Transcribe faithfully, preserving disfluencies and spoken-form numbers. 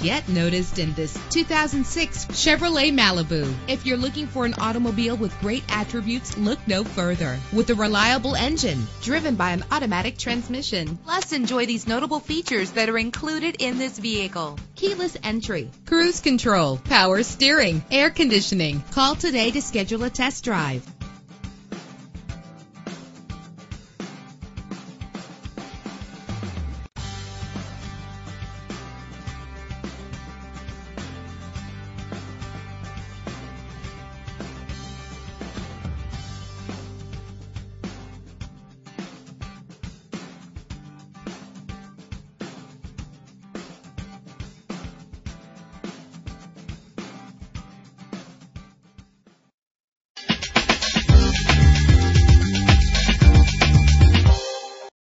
Get noticed in this two thousand six Chevrolet Malibu. If you're looking for an automobile with great attributes, look no further. With a reliable engine driven by an automatic transmission. Plus, enjoy these notable features that are included in this vehicle: keyless entry, cruise control, power steering, air conditioning. Call today to schedule a test drive.